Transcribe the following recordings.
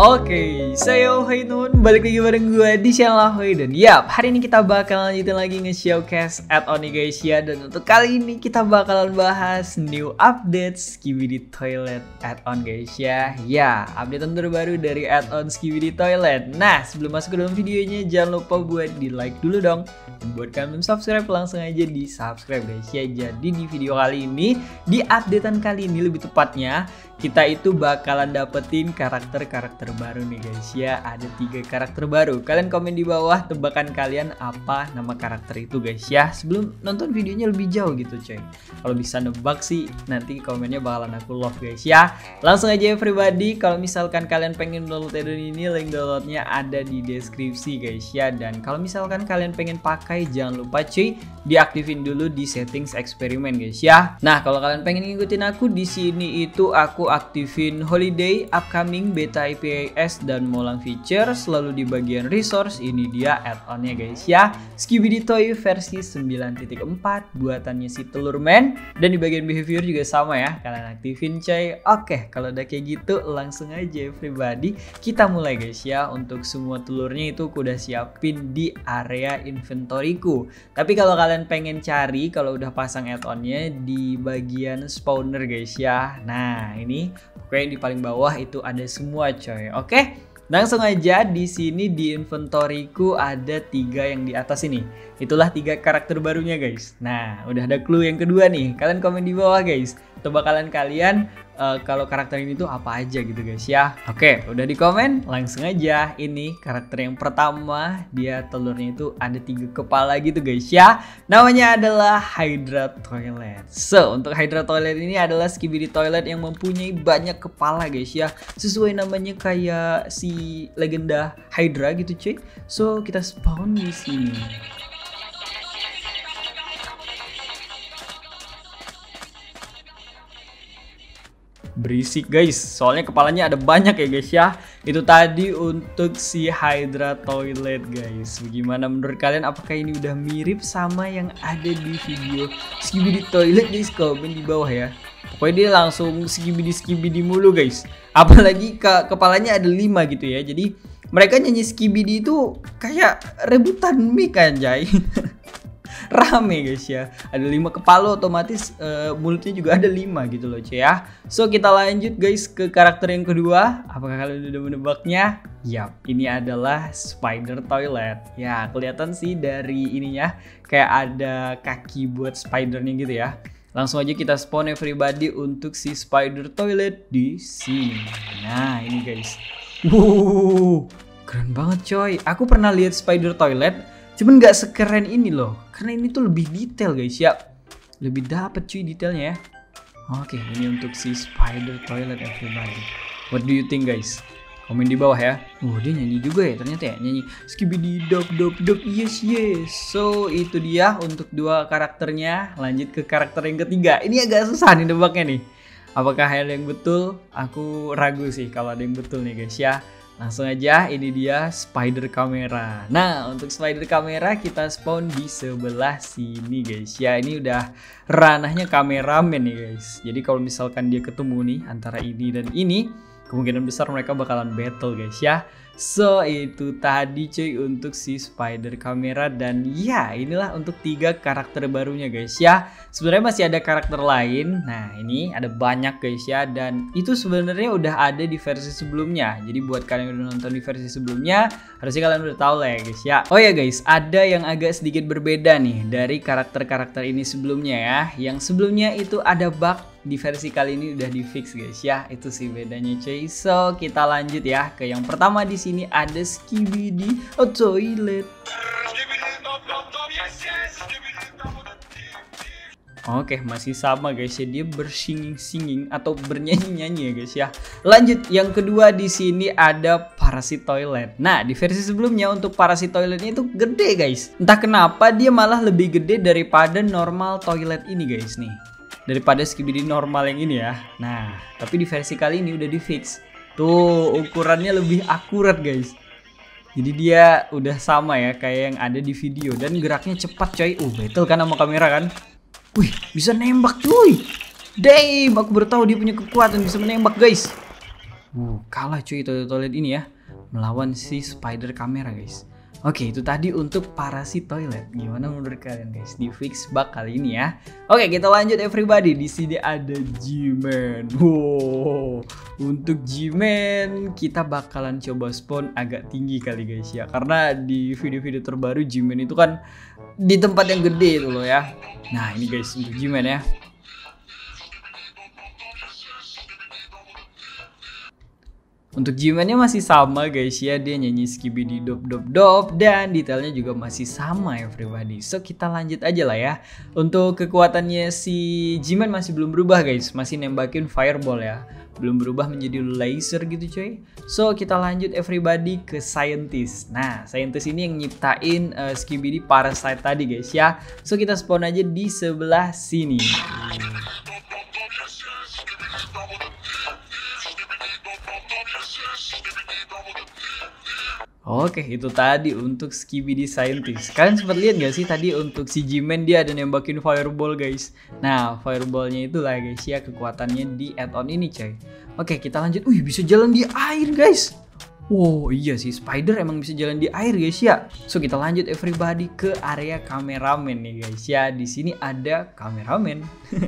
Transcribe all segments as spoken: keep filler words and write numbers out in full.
Oke, saya Hoinun, balik lagi bareng gue di channel Ahoy. Dan yap, hari ini kita bakal lanjutin lagi nge-showcase add-on nih guys ya. Dan untuk kali ini kita bakalan bahas new update Skibidi Toilet add-on guys ya. Ya, update terbaru dari add-on Skibidi Toilet. Nah, sebelum masuk ke dalam videonya jangan lupa buat di like dulu dong. Dan buat kalian belum subscribe langsung aja di subscribe guys ya. Jadi di video kali ini, di updatean kali ini lebih tepatnya, kita itu bakalan dapetin karakter-karakter baru nih guys ya. Ada tiga karakter baru. Kalian komen di bawah tebakan kalian apa nama karakter itu guys ya. Sebelum nonton videonya lebih jauh gitu coy. Kalau bisa nebak sih nanti komennya bakalan aku love guys ya. Langsung aja everybody, kalau misalkan kalian pengen download add-on ini, link downloadnya ada di deskripsi guys ya. Dan kalau misalkan kalian pengen pakai, jangan lupa cuy diaktifin dulu di settings eksperimen guys ya. Nah, kalau kalian pengen ngikutin aku di sini itu aku aktifin holiday, upcoming, beta I P S dan molang feature. Selalu di bagian resource, ini dia add-onnya guys ya. Skibidi Toy versi sembilan titik empat buatannya si Telurman. Dan di bagian behavior juga sama ya, kalian aktifin coy. Oke, kalau udah kayak gitu langsung aja everybody kita mulai guys ya. Untuk semua telurnya itu aku udah siapin di area inventoryku. Tapi kalau kalian pengen cari, kalau udah pasang add-onnya di bagian spawner guys ya. Nah, ini pokoknya di paling bawah itu ada semua coy. Oke, langsung aja di sini di inventoryku ada tiga yang di atas ini. Itulah tiga karakter barunya guys. Nah, udah ada clue yang kedua nih. Kalian komen di bawah guys. Itu bakalan kalian uh, kalau karakter ini tuh apa aja gitu guys ya. Oke, udah di komen, langsung aja. Ini karakter yang pertama, dia telurnya itu ada tiga kepala gitu guys ya. Namanya adalah Hydra Toilet. So, untuk Hydra Toilet ini adalah Skibidi Toilet yang mempunyai banyak kepala guys ya. Sesuai namanya kayak si legenda Hydra gitu cuy. So, kita spawn di sini. Berisik guys, soalnya kepalanya ada banyak ya guys ya. Itu tadi untuk si Hydra Toilet guys. Bagaimana menurut kalian, apakah ini udah mirip sama yang ada di video Skibidi Toilet guys? Komen di bawah ya. Pokoknya dia langsung skibidi-skibidi mulu guys. Apalagi ke kepalanya ada lima gitu ya. Jadi mereka nyanyi skibidi itu kayak rebutan mic anjay. Rame guys ya, ada lima kepala otomatis uh, mulutnya juga ada lima gitu loh cuy ya. So kita lanjut guys ke karakter yang kedua. Apakah kalian udah menebaknya? Yap, ini adalah Spider Toilet. Ya kelihatan sih dari ininya kayak ada kaki buat spidernya gitu ya. Langsung aja kita spawn everybody untuk si Spider Toilet di sini. Nah ini guys, wow, keren banget coy. Aku pernah lihat Spider Toilet, cuman nggak sekeren ini loh, karena ini tuh lebih detail guys ya, lebih dapet cuy detailnya ya. Oke, ini untuk si Spider Toilet everybody. What do you think guys? Komen di bawah ya. Oh dia nyanyi juga ya ternyata ya, nyanyi skibidi dog dog dog yes yes. So itu dia untuk dua karakternya. Lanjut ke karakter yang ketiga. Ini agak susah nih nebaknya nih. Apakah hal yang betul? Aku ragu sih kalau ada yang betul nih guys ya. Langsung aja, ini dia Spider Kamera. Nah, untuk Spider Kamera kita spawn di sebelah sini guys ya. Ini udah ranahnya kameramen nih guys. Jadi kalau misalkan dia ketemu nih antara ini dan ini, kemungkinan besar mereka bakalan battle guys ya. So itu tadi cuy untuk si Spider Kamera. Dan ya inilah untuk tiga karakter barunya guys ya. Sebenarnya masih ada karakter lain. Nah ini ada banyak guys ya. Dan itu sebenarnya udah ada di versi sebelumnya. Jadi buat kalian yang udah nonton di versi sebelumnya, harusnya kalian udah tahu lah ya guys ya. Oh ya guys, ada yang agak sedikit berbeda nih dari karakter-karakter ini sebelumnya ya. Yang sebelumnya itu ada bug, di versi kali ini udah di fix guys ya. Itu sih bedanya cuy. So kita lanjut ya ke yang pertama. Di sini ada Skibidi Toilet. Oke, masih sama guys ya, dia bersinging-singing atau bernyanyi-nyanyi ya guys ya. Lanjut yang kedua, di sini ada Parasit Toilet. Nah, di versi sebelumnya untuk Parasit Toiletnya itu gede guys. Entah kenapa dia malah lebih gede daripada normal toilet ini guys nih. Daripada Skibidi normal yang ini ya. Nah, tapi di versi kali ini udah di fix. Tuh, ukurannya lebih akurat guys. Jadi dia udah sama ya kayak yang ada di video. Dan geraknya cepat coy. Uh, battle kan sama kamera kan. Wih, bisa nembak cuy. Damn, aku baru tahu dia punya kekuatan bisa menembak guys. Uh, kalah cuy toilet-toilet ini ya melawan si spider kamera guys. Oke, itu tadi untuk Parasit Toilet. Gimana menurut kalian guys di fix bug kali ini ya? Oke, kita lanjut everybody. Di sini ada G-Man. Wow. Untuk G-Man kita bakalan coba spawn agak tinggi kali guys ya. Karena di video-video terbaru G-Man itu kan di tempat yang gede itu loh ya. Nah, ini guys untuk G-Man ya. Untuk G-Man-nya masih sama guys ya, dia nyanyi skibidi dop dop dop dan detailnya juga masih sama everybody. So kita lanjut aja lah ya. Untuk kekuatannya si G-Man masih belum berubah guys, masih nembakin fireball ya. Belum berubah menjadi laser gitu coy. So kita lanjut everybody ke Scientist. Nah Scientist ini yang nyiptain uh, skibidi parasite tadi guys ya. So kita spawn aja di sebelah sini. Oke, itu tadi untuk Skibidi Scientist. Kalian sempat lihat gak sih tadi untuk si G-Man dia ada nembakin fireball guys. Nah, fireballnya itulah guys ya kekuatannya di add-on ini coy. Oke, kita lanjut. Wih, bisa jalan di air guys. Wow, iya sih spider emang bisa jalan di air guys ya. So, kita lanjut everybody ke area kameramen nih guys ya. Di sini ada kameramen.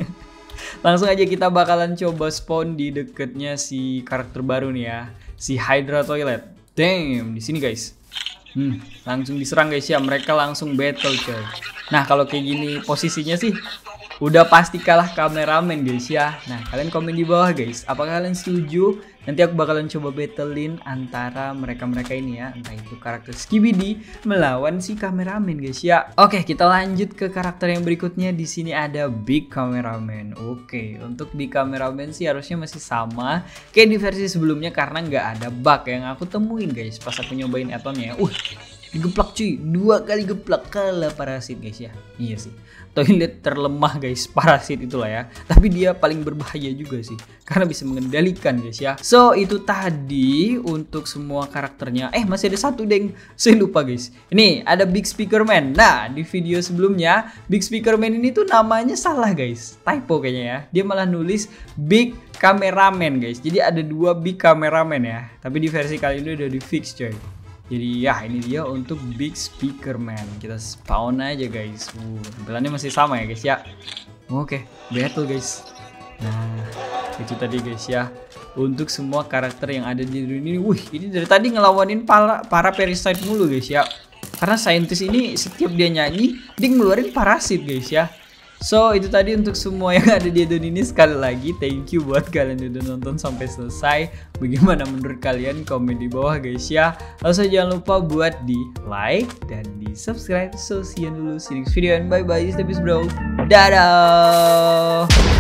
Langsung aja kita bakalan coba spawn di deketnya si karakter baru nih ya. Si Hydra Toilet. Damn, di sini guys. Hmm, langsung diserang guys ya. Mereka langsung battle coy. Nah, kalau kayak gini posisinya sih udah pasti kalah kameramen guys ya. Nah, kalian komen di bawah guys. Apakah kalian setuju? Nanti aku bakalan coba battlein antara mereka-mereka ini ya. Entah itu karakter Skibidi melawan si kameramen guys ya. Oke, kita lanjut ke karakter yang berikutnya. Di sini ada Big Cameraman. Oke, untuk Big Cameraman sih harusnya masih sama kayak di versi sebelumnya karena nggak ada bug yang aku temuin guys pas aku nyobain add-onnya. Uh, digeplak cuy, dua kali geplak kalah Parasit guys ya. Iya sih, toilet terlemah guys, Parasit itulah ya. Tapi dia paling berbahaya juga sih karena bisa mengendalikan guys ya. So itu tadi untuk semua karakternya. Eh masih ada satu deng, saya lupa guys. Ini ada Big Speaker Man. Nah di video sebelumnya Big Speaker Man ini tuh namanya salah guys, typo kayaknya ya. Dia malah nulis Big Cameraman guys. Jadi ada dua Big Cameraman ya. Tapi di versi kali ini udah di fix coy. Jadi ya ini dia untuk Big Speaker Man. Kita spawn aja guys. Uh, tampilannya masih sama ya guys ya. Oke, battle guys. Nah, itu tadi guys ya. Untuk semua karakter yang ada di dunia ini. Wih, ini dari tadi ngelawanin para, para parasite mulu guys ya. Karena Scientist ini setiap dia nyanyi, dia ngeluarin parasit guys ya. So itu tadi untuk semua yang ada di add-on ini. Sekali lagi thank you buat kalian yang udah nonton sampai selesai. Bagaimana menurut kalian? Komen di bawah guys ya. Also jangan lupa buat di like dan di subscribe. So see you dulu see you next video and bye bye. Stay peace bro. Dadah.